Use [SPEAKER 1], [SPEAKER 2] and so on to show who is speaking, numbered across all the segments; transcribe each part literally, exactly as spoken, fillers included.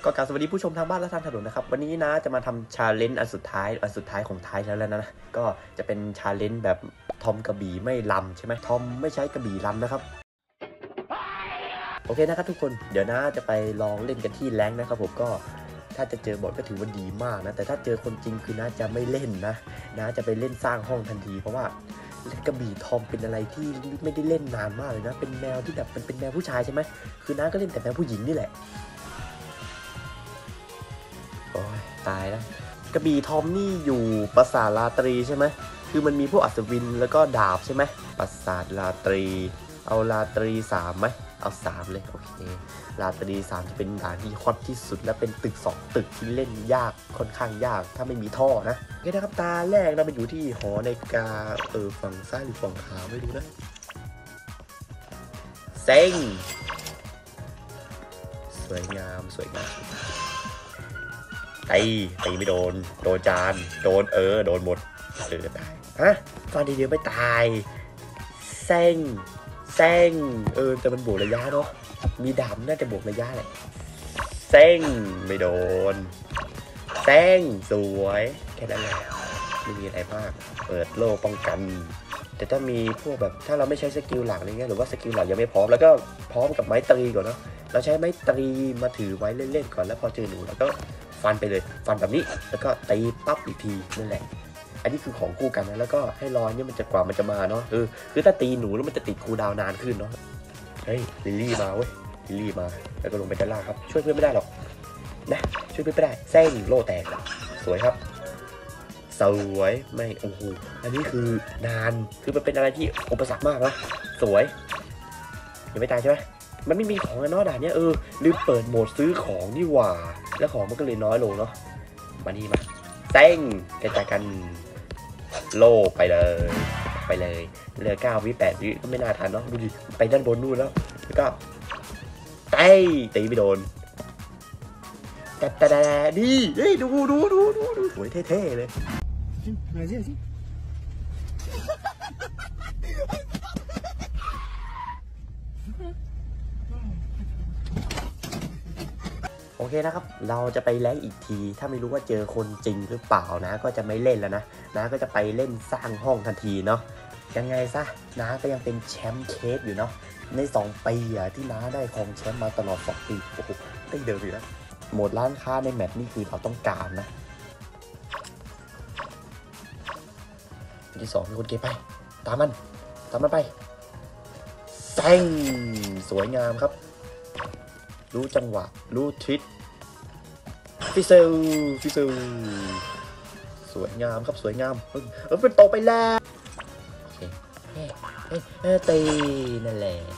[SPEAKER 1] ก็กราบสวัสดีผู้ชมทางบ้านและทางถนนนะครับวันนี้นะจะมาทำชาเลนจ์อันสุดท้ายอันสุดท้ายของท้ายแล้วแล้วนะก็จะเป็นชาเลนจ์แบบทอมกระบี่ไม่ลำใช่ไหมทอมไม่ใช้กระบี่ลำนะครับโอเคนะครับทุกคนเดี๋ยวนะจะไปลองเล่นกันที่แรงนะครับผมก็ถ้าจะเจอบอทก็ถือว่าดีมากนะแต่ถ้าเจอคนจริงคือนะจะไม่เล่นนะนะจะไปเล่นสร้างห้องทันทีเพราะว่ากระบี่ทอมเป็นอะไรที่ไม่ได้เล่นนานมากเลยนะเป็นแมวที่แบบมันเป็นแมวผู้ชายใช่ไหมคือน้าก็เล่นแต่แมวผู้หญิงนี่แหละโอ้ยตายแล้วกระบี่ทอมนี่อยู่ปราสาทราตรีใช่ไหมคือมันมีพวกอัศวินแล้วก็ดาบใช่ไหมปราสาทราตรีเอาราตรีสามไหมเอาสามเลยโอเคราตรีสามจะเป็นด่านที่ฮอตที่สุดและเป็นตึกสองตึกที่เล่นยากค่อนข้างยากถ้าไม่มีท่อนะโอเคนะครับตาแรกเราไปอยู่ที่หอนาฬิกาเออฝั่งซ้ายหรือฝั่งขวาไม่รู้นะเซ็งสวยงามสวยงามตีตีไม่โดนโดนจานโดนเออโดนหมดเออตายฮะฟันทีเดียวไม่ตายเซ็งเซ็งเออแต่มันบวกระยะเนาะมีดาบน่าจะบวกระยะแหละเซ็งไม่โดนเซ็งสวยแค่นั้นแหละไม่มีอะไรมากเปิดโล่ป้องกันแต่ถ้ามีพวกแบบถ้าเราไม่ใช้สกิลหลักอะไรเงี้ยหรือว่าสกิลหลักยังไม่พร้อมแล้วก็พร้อมกับไม้ตรีก่อนเนาะเราใช้ไม้ตรีมาถือไว้เล่นๆก่อนแล้วพอเจอหนูแล้วก็ฟันไปเลยฟันแบบนี้แล้วก็ตีปั๊บอีกทีนั่นแหละอันนี้คือของคู่กันนะแล้วก็ให้รอเนี่ยมันจะกว่ามันจะมาเนาะเออคือถ้าตีหนูแล้วมันจะติดคูลดาวน์นานขึ้นเนาะเฮ้ยลิลลี่มาเว้ยลิลลี่มาแล้วก็ลงไปด้านล่างครับช่วยเพื่อนไม่ได้หรอกนะช่วยเพื่อนไม่ได้เส้นโล่แตกสวยครับสวยไม่โอ้โหอันนี้คือนานคือมันเป็นอะไรที่อุปสรรคมากนะสวยยังไม่ตายใช่ไหมมันไม่มีของเนาะด่านเนี้ยเออลืมเปิดโหมดซื้อของนี่หว่าแล้วของมันก็เลยน้อยลงเนาะมานี่มาเส้งกระจายกันโล่ไปเลยไปเลยเหลือเก้าวิแปดวิก็ไม่น่าทันเนาะดูดิไปด้านบนนู่นแล้วแล้วก็เต้ตีไม่โดนแต่แต่ดีเฮ้ยดูดูดูดูดูสวยเท่ๆเลยโอเคนะครับเราจะไปแรงอีกทีถ้าไม่รู้ว่าเจอคนจริงหรือเปล่านะก็จะไม่เล่นแล้วนะนะก็จะไปเล่นสร้างห้องทันทีเนาะยังไงซะน้าก็ยังเป็นแชมป์เคสอยู่เนาะในสองปีอะที่น้าได้ครองแชมป์มาตลอดสองปีโอ้โหได้เดิมอยู่นะโหมดร้านค้าในแมปนี่คือเราต้องการนะที่สองมีคนเก็บไปตามมันตามมันไปแซงสวยงามครับรู้จังหวะรู้ทิศฟิเซลฟิเซลสวยงามครับสวยงามเออเป็นโตไปแล้วโอเคเฮ้เฮ้เฮ้ตีนั่นแหละ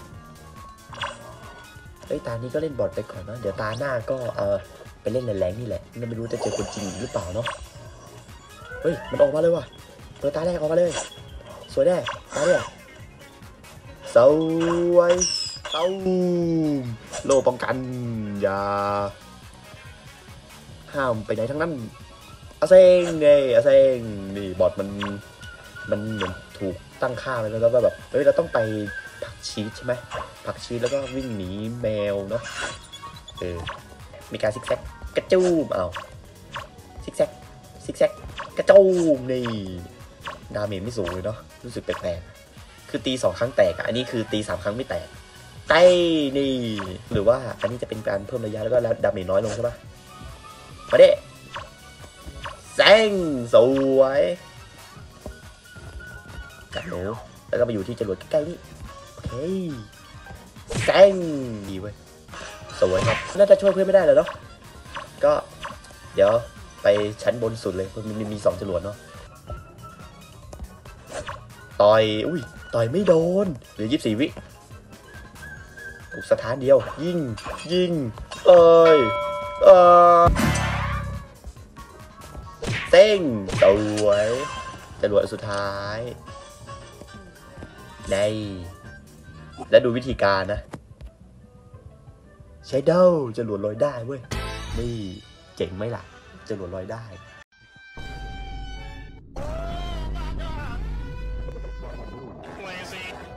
[SPEAKER 1] เฮ้ยตานี้ก็เล่นบอทไปก่อนนะเดี๋ยวตาหน้าก็เออไปเล่นแรงๆนี่แหละไม่รู้จะเจอคนจริงหรือเปล่าเนาะเฮ้ยมันออกมาเลยว่ะเปิดตาแรกออกมาเลยสวยแน่ตาเนี่ยสวยเอาโล่ป้องกันอย่าห้ามไปไหนทั้งนั้นอาเซงไงอาเซงนี่บอทมันมันเหมือนถูกตั้งค่าไปแล้วว่าแบบเฮ้ยเราต้องไปผักชีสใช่ไหมผักชีสแล้วก็วิ่งหนีแมวเนาะเออมีการซิกแซกกระจูมเอาซิกแซกซิกแซกกระจูมนี่ดาเมจไม่สูงเลยเนาะรู้สึกแปลกๆคือตีสองครั้งแตกอันนี้คือตีสามครั้งไม่แตกไต้นี่หรือว่าอันนี้จะเป็นการเพิ่มระยะแล้วก็ดาเมจน้อยลงใช่ปะมาเด้แซงสวยกัดหนูแล้วก็มาอยู่ที่จรวดใกล้ๆนี่โอเคแซงดีเว้ยสวยครับน่าจะช่วยเพื่อนไม่ได้เลยเนาะก็เดี๋ยวไปชั้นบนสุดเลยมันมีมีสองจรวดเนาะต่อยอุ้ยต่อยไม่โดนเหลือยี่สิบสี่วิถูกสถานเดียวยิงยิงเอ้ยเออเต้งสวยจรวดสุดท้ายในแล้วดูวิธีการนะใช้เด้าจรวดลอยได้เว้ยนี่เจ๋งไหมล่ะจรวดลอยได้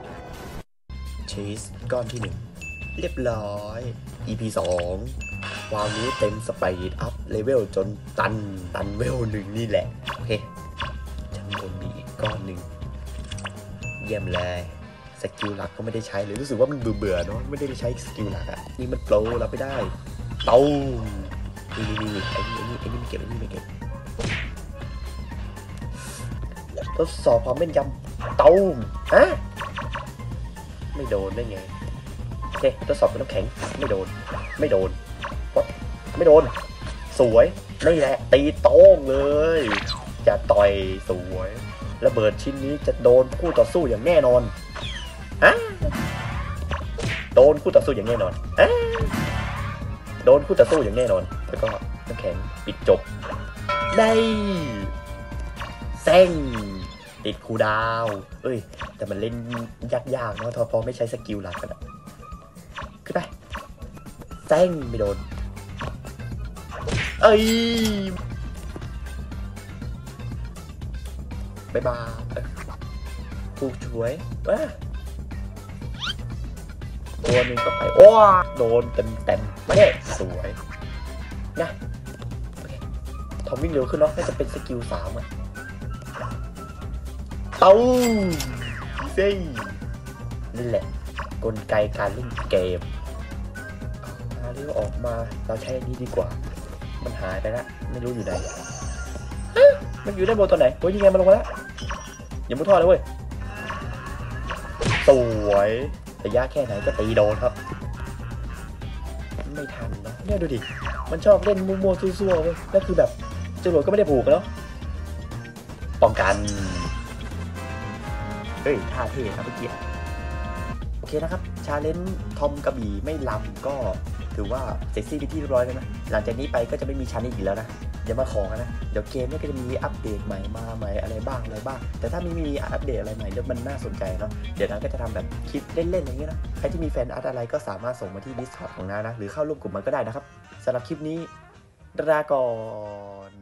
[SPEAKER 1] ชีสก้อนที่หนึ่งเรียบร้อย อี พี สองความรู้เต็มสปีดอัพเลเวลจนตันตันเวลหนึ่งนี่แหละโอเคชั้นบนมีอีกก้อนหนึ่งเยี่ยมเลยสกิลหลักก็ไม่ได้ใช้เลยรู้สึกว่ามันเบื่อเบื่อเนาะไม่ได้ใช้สกิลหลักอ่ะนี่มันโปรรับไม่ได้เต้านี่นี่นี่ไอ้นี่ไอ้นี่ไอ้นี่ไม่เก็บไอ้นี่ไม่เก็บทดสอบความแม่นยำเต้าฮะไม่โดนได้ไงโอเคทดสอบเป็นน้ำแข็งไม่โดนไม่โดนวัดไม่โดนสวยนี่แหละตีโต้งเลยจะต่อยสวยระเบิดชิ้นนี้จะโดนคู่ต่อสู้อย่างแน่นอนฮะโดนคู่ต่อสู้อย่างแน่นอนอะโดนคู่ต่อสู้อย่างแน่นอนแล้วก็น้ำแข็งปิดจบได้เซ็งติดคูดาวเอ้ยแต่มันเล่นยากๆเนาะพอไม่ใช้สกิลหลักกันขึ้นไปเซ็งไม่โดนเอ้ยบายบายถูกช่วยว้าตัวหนึ่งก็ไปโอ้โดนเต็มเต็มไม่ได้สวยนะทอมวิ่งเร็วขึ้นเนาะน่าจะเป็นสกิลสามอะเต้าเซ่นี่แหละกลไกการเล่นเกมมาเรียกออกมาเราใช้อันนี้ดีกว่ามันหายไปแล้วไม่รู้อยู่ไหนมันอยู่ด้านบนตัวไหนโอ้ยยังไงมันลงมาแล้วอย่ามุดท่อเลยเว้ยสวยระยะแค่ไหนก็ตีโดนครับไม่ทันเนาะเนี่ยดูดิมันชอบเล่นมัวๆซั่วๆเว้ยนั่นคือแบบจรวดก็ไม่ได้ผูกเนาะป้องกันเฮ้ยท่าเท่ครับเมื่อกี้โอเคนะครับชาเลนจ์ทอมกระบี่ไม่ลำก็ถือว่าเสร็จสิ้นไปที่เรียบร้อยแล้วนะหลังจากนี้ไปก็จะไม่มีชั้นอีกแล้วนะอย่ามาขอกันนะเดี๋ยวเกมเนี่ยก็จะมีอัปเดตใหม่มาใหม่อะไรบ้างอะไรบ้างแต่ถ้าไม่มีอัปเดตอะไรใหม่เดี๋ยวมันน่าสนใจเนาะเดี๋ยวน้าก็จะทำแบบคลิปเล่นๆอย่างเงี้ยนะใครที่มีแฟนอาร์ตอะไรก็สามารถส่งมาที่ Discord ของน้านะหรือเข้าร่วมกลุ่มมันก็ได้นะครับสำหรับคลิปนี้ลาก่อน